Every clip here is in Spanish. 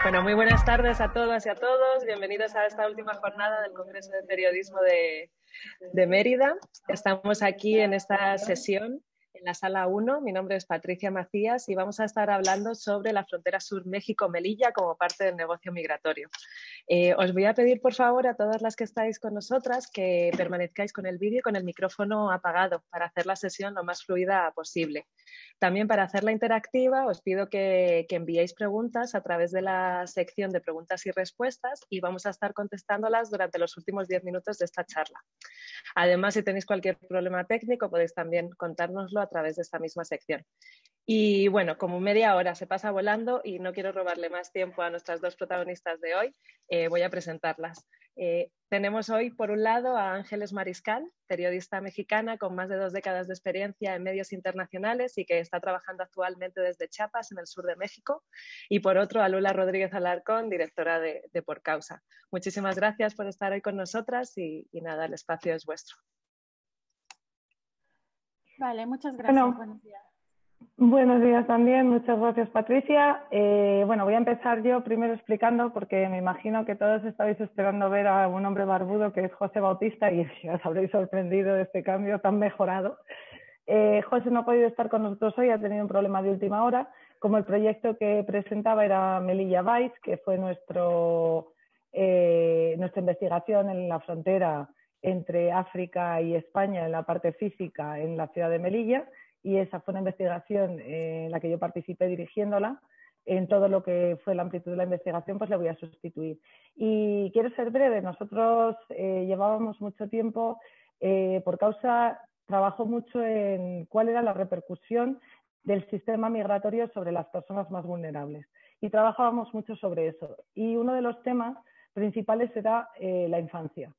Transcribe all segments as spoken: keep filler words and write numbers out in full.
Bueno, muy buenas tardes a todas y a todos. Bienvenidos a esta última jornada del Congreso de Periodismo de, de Mérida. Estamos aquí en esta sesión en la sala uno. Mi nombre es Patricia Macías y vamos a estar hablando sobre la frontera sur México-Melilla como parte del negocio migratorio. Eh, os voy a pedir, por favor, a todas las que estáis con nosotras que permanezcáis con el vídeo y con el micrófono apagado para hacer la sesión lo más fluida posible. También para hacerla interactiva os pido que, que enviéis preguntas a través de la sección de preguntas y respuestas y vamos a estar contestándolas durante los últimos diez minutos de esta charla. Además, si tenéis cualquier problema técnico podéis también contárnoslo a través de esta misma sección. Y bueno, como media hora se pasa volando y no quiero robarle más tiempo a nuestras dos protagonistas de hoy, eh, voy a presentarlas. Eh, tenemos hoy, por un lado, a Ángeles Mariscal, periodista mexicana con más de dos décadas de experiencia en medios internacionales y que está trabajando actualmente desde Chiapas, en el sur de México. Y por otro, a Lula Rodríguez Alarcón, directora de, de Por Causa. Muchísimas gracias por estar hoy con nosotras y, y nada, el espacio es vuestro. Vale, muchas gracias. Bueno, Buenos días. Buenos días también, muchas gracias Patricia. Eh, bueno, voy a empezar yo primero explicando, porque me imagino que todos estáis esperando ver a un hombre barbudo que es José Bautista y os habréis sorprendido de este cambio tan mejorado. Eh, José no ha podido estar con nosotros hoy, ha tenido un problema de última hora. Como el proyecto que presentaba era Melilla Vice, que fue nuestro, eh, nuestra investigación en la frontera entre África y España en la parte física en la ciudad de Melilla, y esa fue una investigación en la que yo participé dirigiéndola. En todo lo que fue la amplitud de la investigación, pues le voy a sustituir. Y quiero ser breve, nosotros eh, llevábamos mucho tiempo, eh, por causa, trabajó mucho en cuál era la repercusión del sistema migratorio sobre las personas más vulnerables. Y trabajábamos mucho sobre eso. Y uno de los temas principales era eh, la infancia.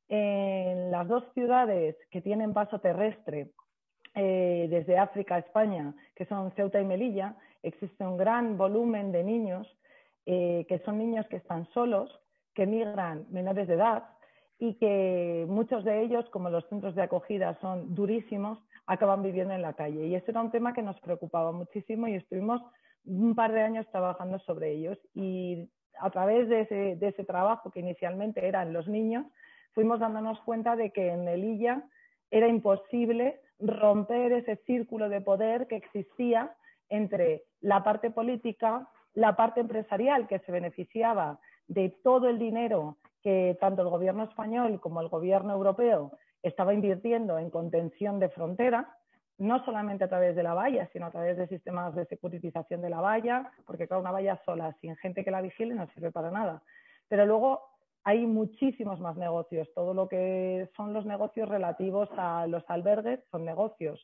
En las dos ciudades que tienen paso terrestre Eh, desde África a España, que son Ceuta y Melilla, existe un gran volumen de niños eh, que son niños que están solos, que migran menores de edad y que muchos de ellos, como los centros de acogida son durísimos, acaban viviendo en la calle. Y ese era un tema que nos preocupaba muchísimo y estuvimos un par de años trabajando sobre ellos. Y a través de ese, de ese trabajo, que inicialmente eran los niños, fuimos dándonos cuenta de que en Melilla era imposible romper ese círculo de poder que existía entre la parte política, la parte empresarial que se beneficiaba de todo el dinero que tanto el gobierno español como el gobierno europeo estaba invirtiendo en contención de frontera, no solamente a través de la valla, sino a través de sistemas de securitización de la valla, porque claro, una valla sola, sin gente que la vigile, no sirve para nada. Pero luego hay muchísimos más negocios. Todo lo que son los negocios relativos a los albergues son negocios.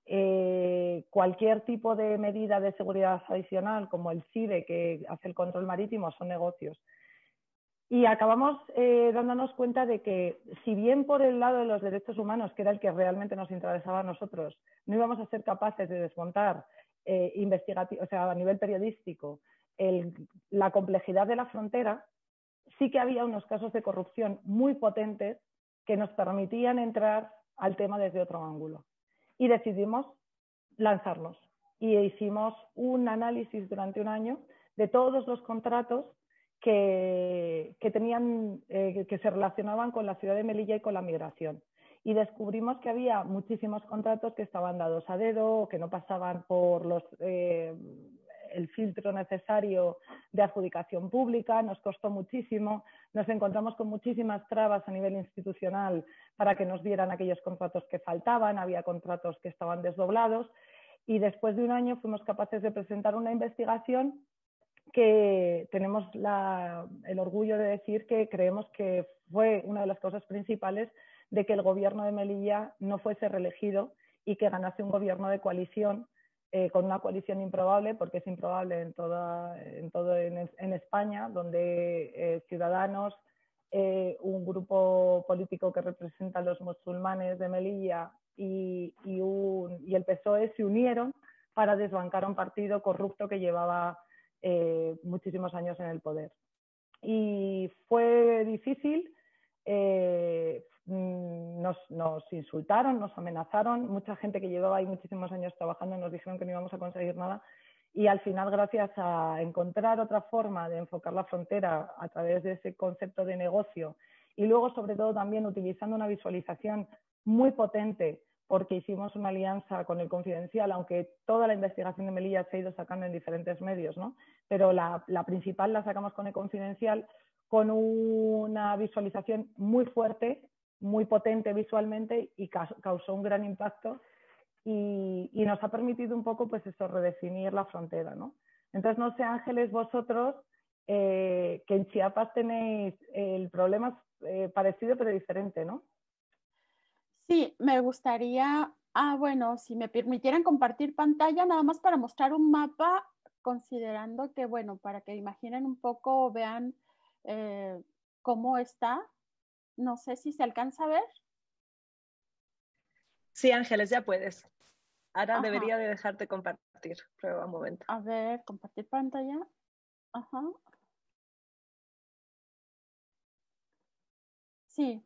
Eh, cualquier tipo de medida de seguridad adicional, como el CIDE, que hace el control marítimo, son negocios. Y acabamos eh, dándonos cuenta de que, si bien por el lado de los derechos humanos, que era el que realmente nos interesaba a nosotros, no íbamos a ser capaces de desmontar eh, investigativo, o sea, a nivel periodístico, el, la complejidad de la frontera, sí que había unos casos de corrupción muy potentes que nos permitían entrar al tema desde otro ángulo. Y decidimos lanzarnos. Y hicimos un análisis durante un año de todos los contratos que, que, tenían, eh, que se relacionaban con la ciudad de Melilla y con la migración. Y descubrimos que había muchísimos contratos que estaban dados a dedo, que no pasaban por los... Eh, el filtro necesario de adjudicación pública, nos costó muchísimo, nos encontramos con muchísimas trabas a nivel institucional para que nos dieran aquellos contratos que faltaban, había contratos que estaban desdoblados y después de un año fuimos capaces de presentar una investigación que tenemos la, el orgullo de decir que creemos que fue una de las causas principales de que el gobierno de Melilla no fuese reelegido y que ganase un gobierno de coalición, Eh, con una coalición improbable, porque es improbable en, toda, en todo en, en España, donde eh, Ciudadanos, eh, un grupo político que representa a los musulmanes de Melilla y, y, un, y el P S O E se unieron para desbancar a un partido corrupto que llevaba eh, muchísimos años en el poder. Y fue difícil. Eh, Nos, nos insultaron, nos amenazaron, mucha gente que llevaba ahí muchísimos años trabajando nos dijeron que no íbamos a conseguir nada y al final, gracias a encontrar otra forma de enfocar la frontera a través de ese concepto de negocio y luego, sobre todo, también utilizando una visualización muy potente, porque hicimos una alianza con el Confidencial, aunque toda la investigación de Melilla se ha ido sacando en diferentes medios, ¿no? Pero la, la principal la sacamos con el Confidencial, con una visualización muy fuerte, muy potente visualmente y causó un gran impacto. Y, y nos ha permitido un poco, pues eso, redefinir la frontera, ¿no? Entonces, no sé, Ángeles, vosotros, eh, que en Chiapas tenéis el problema eh, parecido pero diferente, ¿no? Sí, me gustaría, ah, bueno, si me permitieran compartir pantalla, nada más para mostrar un mapa, considerando que, bueno, para que imaginen un poco, vean eh, cómo está. No sé si se alcanza a ver. Sí, Ángeles, ya puedes. Ahora Ajá. debería de dejarte compartir. Prueba un momento. A ver, compartir pantalla. Ajá. Sí.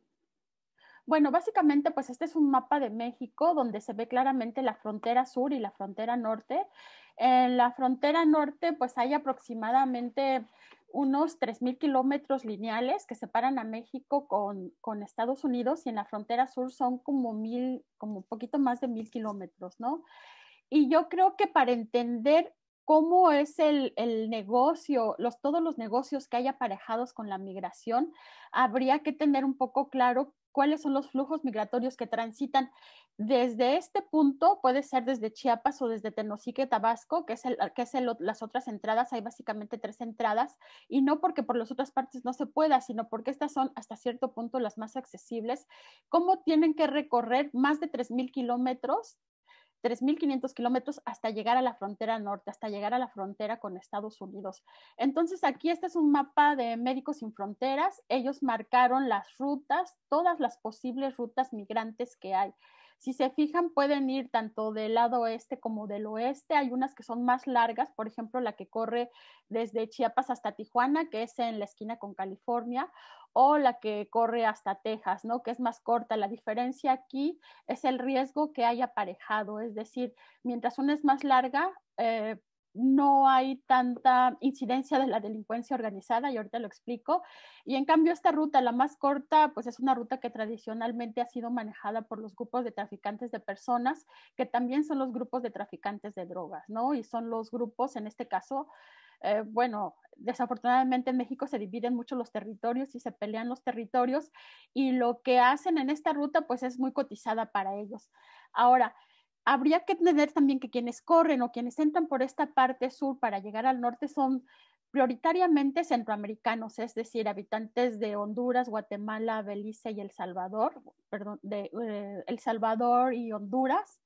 Bueno, básicamente, pues este es un mapa de México donde se ve claramente la frontera sur y la frontera norte. En la frontera norte, pues hay aproximadamente unos tres mil kilómetros lineales que separan a México con, con Estados Unidos, y en la frontera sur son como mil, como un poquito más de mil kilómetros, ¿no? Y yo creo que para entender cómo es el, el negocio, los, todos los negocios que hay aparejados con la migración, habría que tener un poco claro cuáles son los flujos migratorios que transitan desde este punto, puede ser desde Chiapas o desde Tenosique, Tabasco, que es, el, que es el, las otras entradas. Hay básicamente tres entradas, y no porque por las otras partes no se pueda, sino porque estas son hasta cierto punto las más accesibles. ¿Cómo tienen que recorrer más de tres mil kilómetros? tres mil quinientos kilómetros hasta llegar a la frontera norte, hasta llegar a la frontera con Estados Unidos. Entonces, aquí este es un mapa de Médicos Sin Fronteras. Ellos marcaron las rutas, todas las posibles rutas migrantes que hay. Si se fijan, pueden ir tanto del lado oeste como del oeste. Hay unas que son más largas, por ejemplo, la que corre desde Chiapas hasta Tijuana, que es en la esquina con California, o la que corre hasta Texas, ¿no? Que es más corta. La diferencia aquí es el riesgo que hay aparejado, es decir, mientras una es más larga, eh, no hay tanta incidencia de la delincuencia organizada, y ahorita lo explico. Y en cambio esta ruta, la más corta, pues es una ruta que tradicionalmente ha sido manejada por los grupos de traficantes de personas, que también son los grupos de traficantes de drogas, ¿no? Y son los grupos, en este caso, eh, bueno, desafortunadamente en México se dividen mucho los territorios y se pelean los territorios, y lo que hacen en esta ruta pues es muy cotizada para ellos. Ahora, habría que tener también que quienes corren o quienes entran por esta parte sur para llegar al norte son prioritariamente centroamericanos, es decir, habitantes de Honduras, Guatemala, Belice y El Salvador, perdón, de eh, El Salvador y Honduras.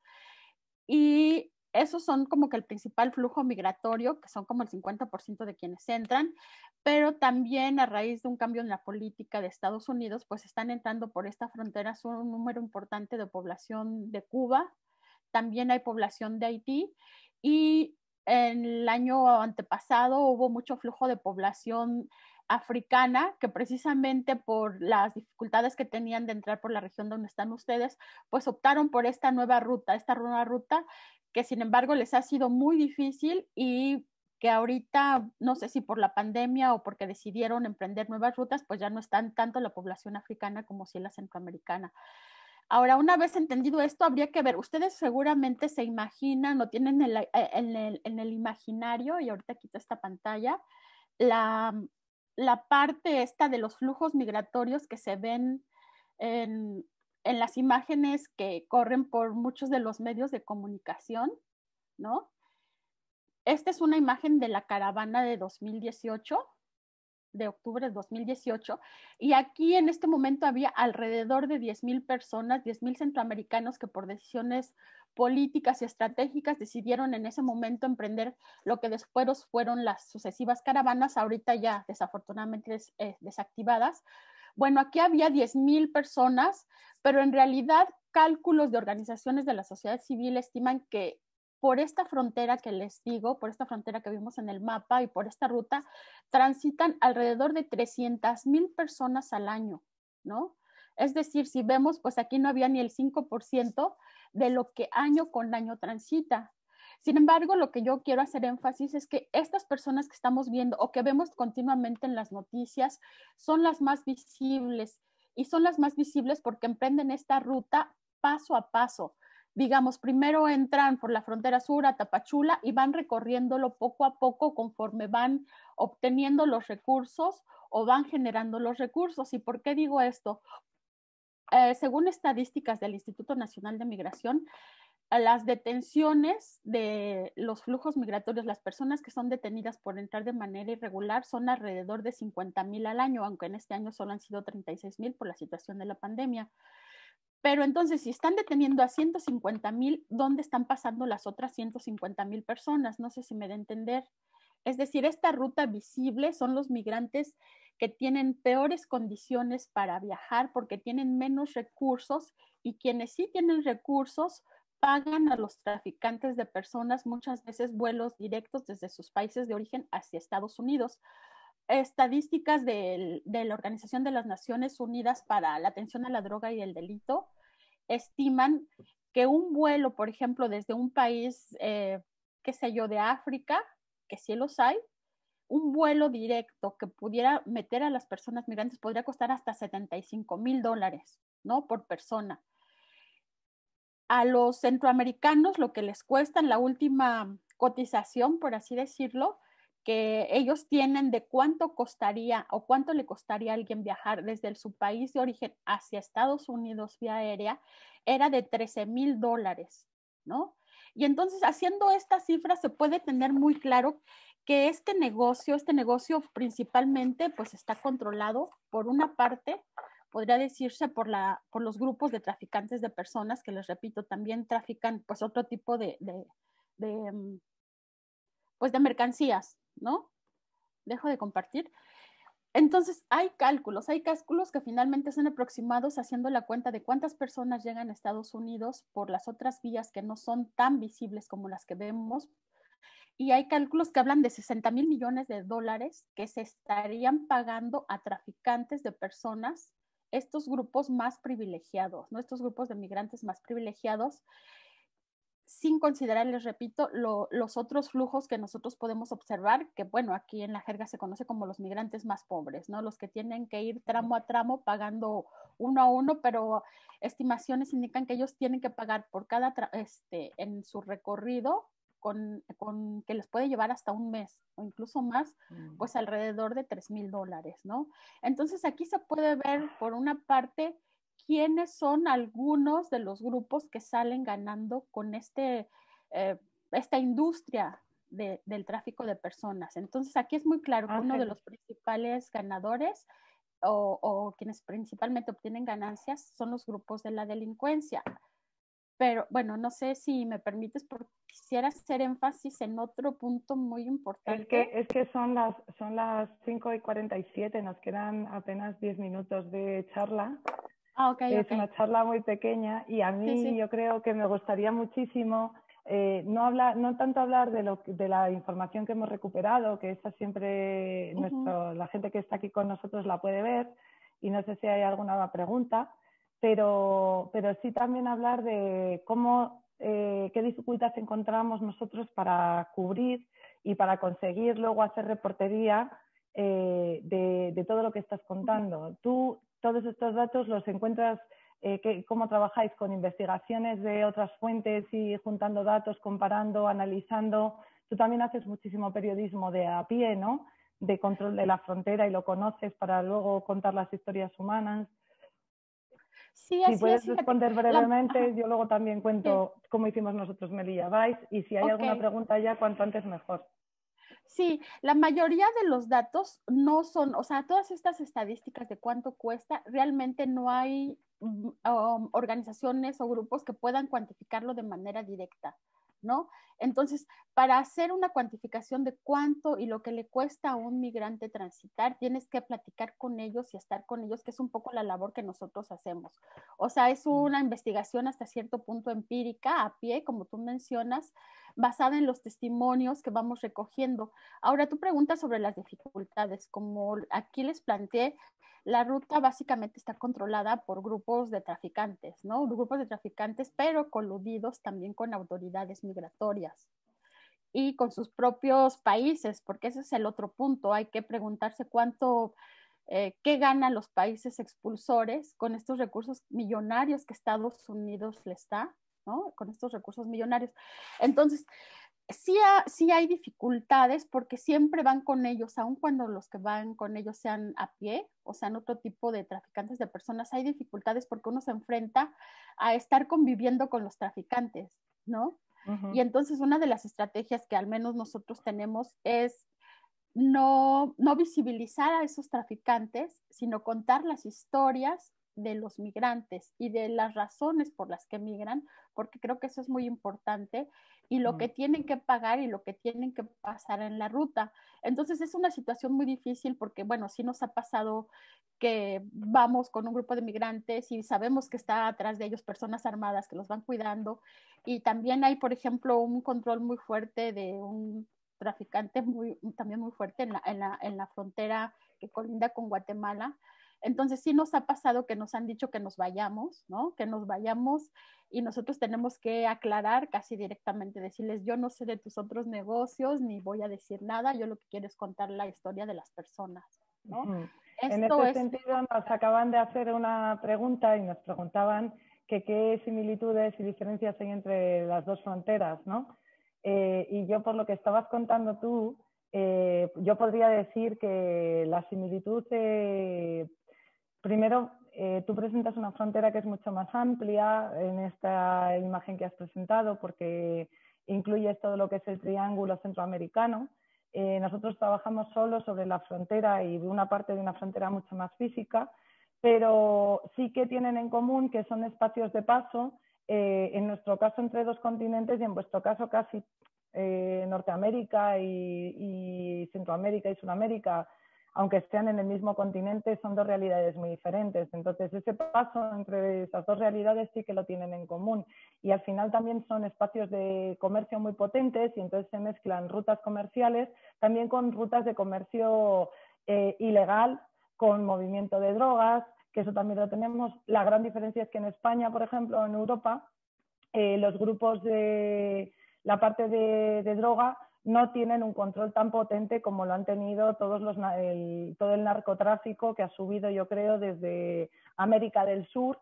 Y esos son como que el principal flujo migratorio, que son como el cincuenta por ciento de quienes entran, pero también a raíz de un cambio en la política de Estados Unidos, pues están entrando por esta frontera un número importante de población de Cuba, también hay población de Haití, y en el año antepasado hubo mucho flujo de población africana, que precisamente por las dificultades que tenían de entrar por la región donde están ustedes, pues optaron por esta nueva ruta, esta nueva ruta que sin embargo les ha sido muy difícil, y que ahorita, no sé si por la pandemia o porque decidieron emprender nuevas rutas, pues ya no están tanto la población africana como si la centroamericana. Ahora, una vez entendido esto, habría que ver, ustedes seguramente se imaginan o tienen en, la, en, el, en el imaginario, y ahorita quito esta pantalla, la, la parte esta de los flujos migratorios que se ven en, en las imágenes que corren por muchos de los medios de comunicación, ¿no? Esta es una imagen de la caravana de dos mil dieciocho, de octubre de dos mil dieciocho, y aquí en este momento había alrededor de diez mil personas, diez mil centroamericanos que por decisiones políticas y estratégicas decidieron en ese momento emprender lo que después fueron las sucesivas caravanas, ahorita ya desafortunadamente des, eh, desactivadas. Bueno, aquí había diez mil personas, pero en realidad cálculos de organizaciones de la sociedad civil estiman que por esta frontera que les digo, por esta frontera que vimos en el mapa y por esta ruta, transitan alrededor de trescientas mil personas al año, ¿no? Es decir, si vemos, pues aquí no había ni el cinco por ciento de lo que año con año transita. Sin embargo, lo que yo quiero hacer énfasis es que estas personas que estamos viendo o que vemos continuamente en las noticias son las más visibles, y son las más visibles porque emprenden esta ruta paso a paso. Digamos, primero entran por la frontera sur a Tapachula y van recorriéndolo poco a poco conforme van obteniendo los recursos o van generando los recursos. ¿Y por qué digo esto? Eh, según estadísticas del Instituto Nacional de Migración, las detenciones de los flujos migratorios, las personas que son detenidas por entrar de manera irregular, son alrededor de cincuenta mil al año, aunque en este año solo han sido treinta y seis mil por la situación de la pandemia. Pero entonces, si están deteniendo a ciento cincuenta mil, ¿dónde están pasando las otras ciento cincuenta mil personas? No sé si me da a entender. Es decir, esta ruta visible son los migrantes que tienen peores condiciones para viajar porque tienen menos recursos, y quienes sí tienen recursos pagan a los traficantes de personas muchas veces vuelos directos desde sus países de origen hacia Estados Unidos. Estadísticas de, de la Organización de las Naciones Unidas para la Atención a la Droga y el Delito estiman que un vuelo, por ejemplo, desde un país, eh, qué sé yo, de África, que sí los hay, un vuelo directo que pudiera meter a las personas migrantes podría costar hasta setenta y cinco mil dólares, ¿no? Por persona. A los centroamericanos lo que les cuesta en la última cotización, por así decirlo, que ellos tienen de cuánto costaría o cuánto le costaría a alguien viajar desde el, su país de origen hacia Estados Unidos vía aérea, era de trece mil dólares, ¿no? Y entonces, haciendo esta cifra, se puede tener muy claro que este negocio, este negocio principalmente, pues está controlado por una parte, podría decirse, por, la, por los grupos de traficantes de personas, que les repito, también trafican pues otro tipo de, de, de pues de mercancías, ¿no? Dejo de compartir. Entonces, hay cálculos, hay cálculos que finalmente son aproximados haciendo la cuenta de cuántas personas llegan a Estados Unidos por las otras vías que no son tan visibles como las que vemos. Y hay cálculos que hablan de sesenta mil millones de dólares que se estarían pagando a traficantes de personas, estos grupos más privilegiados, ¿no? Estos grupos de migrantes más privilegiados, sin considerar, les repito, lo, los otros flujos que nosotros podemos observar, que bueno, aquí en la jerga se conoce como los migrantes más pobres, ¿no? Los que tienen que ir tramo a tramo pagando uno a uno, pero estimaciones indican que ellos tienen que pagar por cada, este, en su recorrido, con, con, que les puede llevar hasta un mes o incluso más, pues alrededor de tres mil dólares, ¿no? Entonces aquí se puede ver, por una parte, quiénes son algunos de los grupos que salen ganando con este, eh, esta industria de, del tráfico de personas. Entonces aquí es muy claro que uno de los principales ganadores o, o quienes principalmente obtienen ganancias son los grupos de la delincuencia. Pero bueno, no sé si me permites, porque quisiera hacer énfasis en otro punto muy importante. Es que, es que son las, son las cinco y cuarenta y siete, nos quedan apenas diez minutos de charla. Ah, okay, es okay. una charla muy pequeña y a mí sí, sí. yo creo que me gustaría muchísimo eh, no, hablar, no tanto hablar de, lo, de la información que hemos recuperado, que esa siempre uh-huh. nuestro, la gente que está aquí con nosotros la puede ver, y no sé si hay alguna pregunta, pero, pero sí también hablar de cómo, eh, qué dificultades encontramos nosotros para cubrir y para conseguir luego hacer reportería eh, de, de todo lo que estás contando. Tú todos estos datos los encuentras, eh, que, cómo trabajáis con investigaciones de otras fuentes y juntando datos, comparando, analizando. Tú también haces muchísimo periodismo de a pie, ¿no? De control de la frontera, y lo conoces para luego contar las historias humanas. Sí, así si puedes es, responder fíjate, brevemente, la, yo luego también cuento sí. cómo hicimos nosotros Melilla Vice, y si hay okay. alguna pregunta ya, cuanto antes mejor. Sí, la mayoría de los datos no son, o sea, todas estas estadísticas de cuánto cuesta, realmente no hay um, organizaciones o grupos que puedan cuantificarlo de manera directa, ¿no? Entonces, para hacer una cuantificación de cuánto y lo que le cuesta a un migrante transitar, tienes que platicar con ellos y estar con ellos, que es un poco la labor que nosotros hacemos. O sea, es una investigación hasta cierto punto empírica, a pie, como tú mencionas, basada en los testimonios que vamos recogiendo. Ahora, tú preguntas sobre las dificultades. Como aquí les planteé, la ruta básicamente está controlada por grupos de traficantes, ¿no? Grupos de traficantes, pero coludidos también con autoridades migratorias. y con sus propios países, porque ese es el otro punto. Hay que preguntarse cuánto, eh, qué ganan los países expulsores con estos recursos millonarios que Estados Unidos les da, ¿no? Con estos recursos millonarios. Entonces, sí, ha, sí hay dificultades porque siempre van con ellos, aun cuando los que van con ellos sean a pie o sean otro tipo de traficantes de personas, hay dificultades porque uno se enfrenta a estar conviviendo con los traficantes, ¿no? Uh-huh. Y entonces una de las estrategias que al menos nosotros tenemos es no, no visibilizar a esos traficantes, sino contar las historias de los migrantes y de las razones por las que migran, porque creo que eso es muy importante, y lo que tienen que pagar y lo que tienen que pasar en la ruta. Entonces es una situación muy difícil porque, bueno, sí nos ha pasado que vamos con un grupo de migrantes y sabemos que está atrás de ellos personas armadas que los van cuidando, y también hay, por ejemplo, un control muy fuerte de un traficante muy, también muy fuerte en la, en la, en la frontera que colinda con Guatemala. Entonces sí nos ha pasado que nos han dicho que nos vayamos, ¿no? Que nos vayamos, y nosotros tenemos que aclarar casi directamente, decirles, yo no sé de tus otros negocios, ni voy a decir nada, yo lo que quiero es contar la historia de las personas, ¿no? Uh-huh. Esto en este es... sentido nos acaban de hacer una pregunta y nos preguntaban que qué similitudes y diferencias hay entre las dos fronteras, ¿no? Eh, y yo, por lo que estabas contando tú, eh, yo podría decir que la similitud, eh, primero, eh, tú presentas una frontera que es mucho más amplia en esta imagen que has presentado, porque incluyes todo lo que es el triángulo centroamericano. Eh, nosotros trabajamos solo sobre la frontera y una parte de una frontera mucho más física, pero sí que tienen en común que son espacios de paso, eh, en nuestro caso entre dos continentes y en vuestro caso casi eh, Norteamérica y, y Centroamérica y Sudamérica, aunque estén en el mismo continente, son dos realidades muy diferentes. Entonces, ese paso entre esas dos realidades sí que lo tienen en común. Y al final también son espacios de comercio muy potentes y entonces se mezclan rutas comerciales también con rutas de comercio eh, ilegal, con movimiento de drogas, que eso también lo tenemos. La gran diferencia es que en España, por ejemplo, en Europa, eh, los grupos de la parte de, de droga no tienen un control tan potente como lo han tenido todos los, el, todo el narcotráfico que ha subido, yo creo, desde América del Sur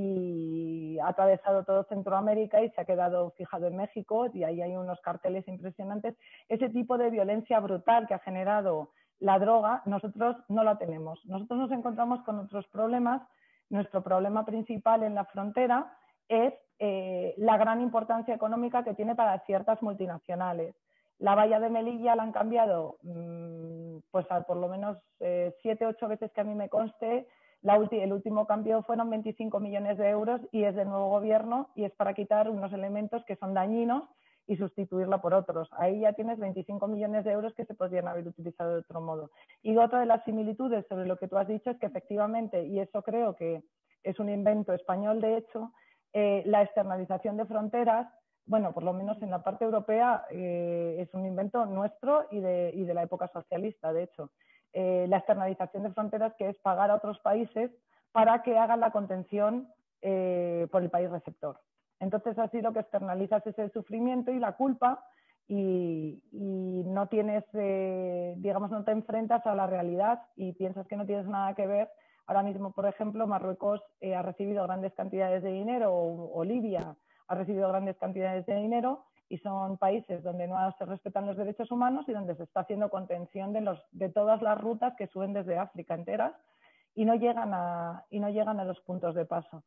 y ha atravesado todo Centroamérica y se ha quedado fijado en México, y ahí hay unos carteles impresionantes. Ese tipo de violencia brutal que ha generado la droga, nosotros no la tenemos. Nosotros nos encontramos con otros problemas. Nuestro problema principal en la frontera es eh, la gran importancia económica que tiene para ciertas multinacionales. La valla de Melilla la han cambiado mmm, pues a por lo menos eh, siete, ocho veces que a mí me conste. La ulti- el último cambio fueron veinticinco millones de euros y es del nuevo gobierno y es para quitar unos elementos que son dañinos y sustituirla por otros. Ahí ya tienes veinticinco millones de euros que se podrían haber utilizado de otro modo. Y otra de las similitudes sobre lo que tú has dicho es que efectivamente, y eso creo que es un invento español de hecho, eh, la externalización de fronteras, bueno, por lo menos en la parte europea, eh, es un invento nuestro y de, y de la época socialista, de hecho. Eh, la externalización de fronteras, que es pagar a otros países para que hagan la contención eh, por el país receptor. Entonces, así lo que externalizas es el sufrimiento y la culpa y, y no tienes, eh, digamos, no te enfrentas a la realidad y piensas que no tienes nada que ver. Ahora mismo, por ejemplo, Marruecos eh, ha recibido grandes cantidades de dinero o, o Libia ha recibido grandes cantidades de dinero y son países donde no se respetan los derechos humanos y donde se está haciendo contención de, los, de todas las rutas que suben desde África enteras y no llegan a, y no llegan a los puntos de paso.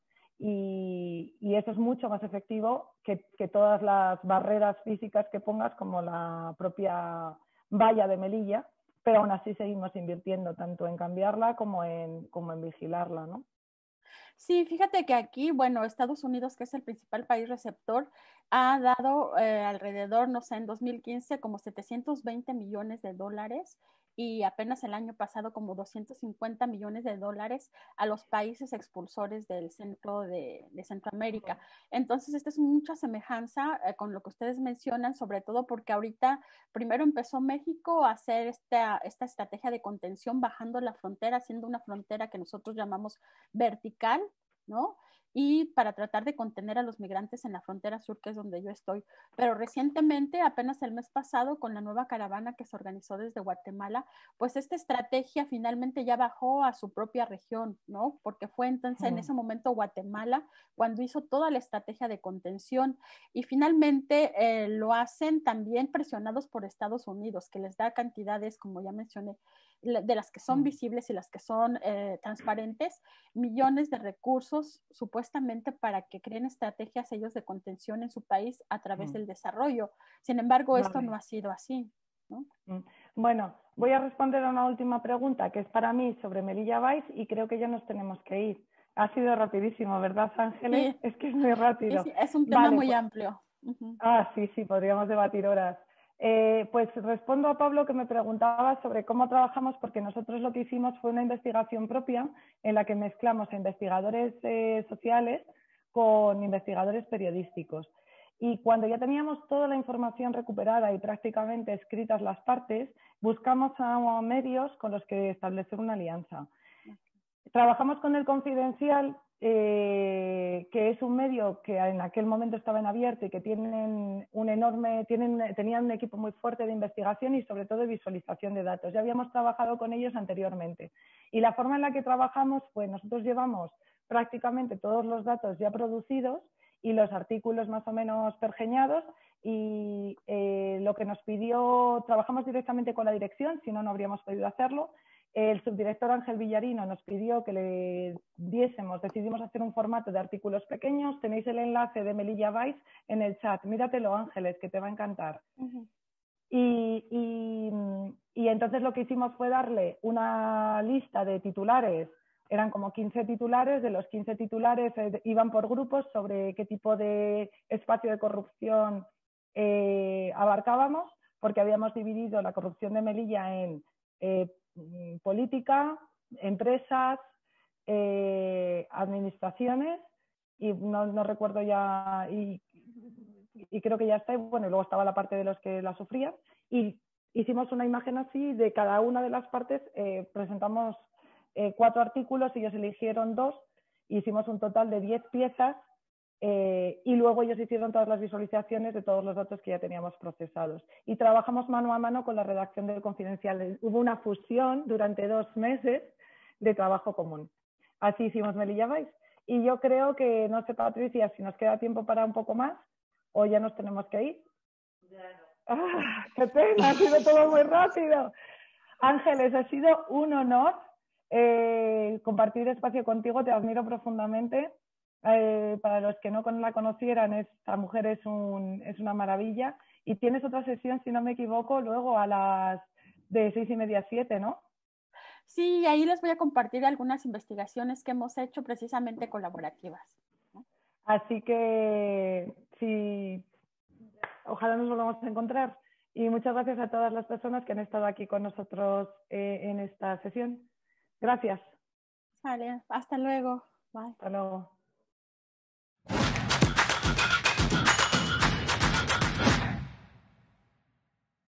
Y, y eso es mucho más efectivo que, que todas las barreras físicas que pongas, como la propia valla de Melilla, pero aún así seguimos invirtiendo tanto en cambiarla como en, como en vigilarla, ¿no? Sí, fíjate que aquí, bueno, Estados Unidos, que es el principal país receptor, ha dado eh, alrededor, no sé, en dos mil quince como setecientos veinte millones de dólares y apenas el año pasado como doscientos cincuenta millones de dólares a los países expulsores del centro de, de Centroamérica. Entonces, esta es mucha semejanza eh, con lo que ustedes mencionan, sobre todo porque ahorita primero empezó México a hacer esta, esta estrategia de contención bajando la frontera, haciendo una frontera que nosotros llamamos vertical, ¿no? y para tratar de contener a los migrantes en la frontera sur, que es donde yo estoy. Pero recientemente, apenas el mes pasado, con la nueva caravana que se organizó desde Guatemala, pues esta estrategia finalmente ya bajó a su propia región, ¿no? Porque fue entonces en ese momento Guatemala cuando hizo toda la estrategia de contención y finalmente eh, lo hacen también presionados por Estados Unidos, que les da cantidades, como ya mencioné, de las que son visibles y las que son eh, transparentes, millones de recursos supuestamente para que creen estrategias ellos de contención en su país a través del desarrollo. Sin embargo, Vale. esto no ha sido así, ¿no? Bueno, voy a responder a una última pregunta que es para mí sobre Melilla Vice y creo que ya nos tenemos que ir. Ha sido rapidísimo, ¿verdad, Ángeles? Sí. Es que es muy rápido. Es, es un tema vale, muy pues, amplio. Uh-huh. Ah, sí, sí, podríamos debatir horas. Eh, pues respondo a Pablo que me preguntaba sobre cómo trabajamos, porque nosotros lo que hicimos fue una investigación propia en la que mezclamos a investigadores eh, sociales con investigadores periodísticos. Y cuando ya teníamos toda la información recuperada y prácticamente escritas las partes, buscamos a medios con los que establecer una alianza. Trabajamos con El Confidencial, eh, que es un medio que en aquel momento estaba en abierto y que tienen un enorme, tienen, tenían un equipo muy fuerte de investigación y sobre todo de visualización de datos. Ya habíamos trabajado con ellos anteriormente. Y la forma en la que trabajamos, pues nosotros llevamos prácticamente todos los datos ya producidos y los artículos más o menos pergeñados y eh, lo que nos pidió, trabajamos directamente con la dirección, si no, no habríamos podido hacerlo. El subdirector Ángel Villarino nos pidió que le diésemos, decidimos hacer un formato de artículos pequeños. Tenéis el enlace de Melilla Vice en el chat. Míratelo, Ángeles, que te va a encantar. Uh-huh. y, y, y entonces lo que hicimos fue darle una lista de titulares. Eran como quince titulares. De los quince titulares eh, iban por grupos sobre qué tipo de espacio de corrupción eh, abarcábamos, porque habíamos dividido la corrupción de Melilla en eh, política, empresas, eh, administraciones y no, no recuerdo ya y, y creo que ya está y bueno, y luego estaba la parte de los que la sufrían y hicimos una imagen así de cada una de las partes, eh, presentamos eh, cuatro artículos, ellos eligieron dos, hicimos un total de diez piezas Eh, y luego ellos hicieron todas las visualizaciones de todos los datos que ya teníamos procesados. Y trabajamos mano a mano con la redacción del Confidencial. Hubo una fusión durante dos meses de trabajo común. Así hicimos Melilla Vice. Y yo creo que, no sé, Patricia, si nos queda tiempo para un poco más o ya nos tenemos que ir. Ya no. ¡Ah, qué pena! Ha sido todo muy rápido. Ángeles, ha sido un honor eh, compartir espacio contigo. Te admiro profundamente. Eh, para los que no la conocieran, esta mujer es, un, es una maravilla. Y tienes otra sesión, si no me equivoco, luego a las de seis y media a siete, ¿no? Sí, ahí les voy a compartir algunas investigaciones que hemos hecho precisamente colaborativas, ¿no? Así que sí, ojalá nos volvamos a encontrar. Y muchas gracias a todas las personas que han estado aquí con nosotros eh, en esta sesión. Gracias. Vale, hasta luego. Bye. Hasta luego.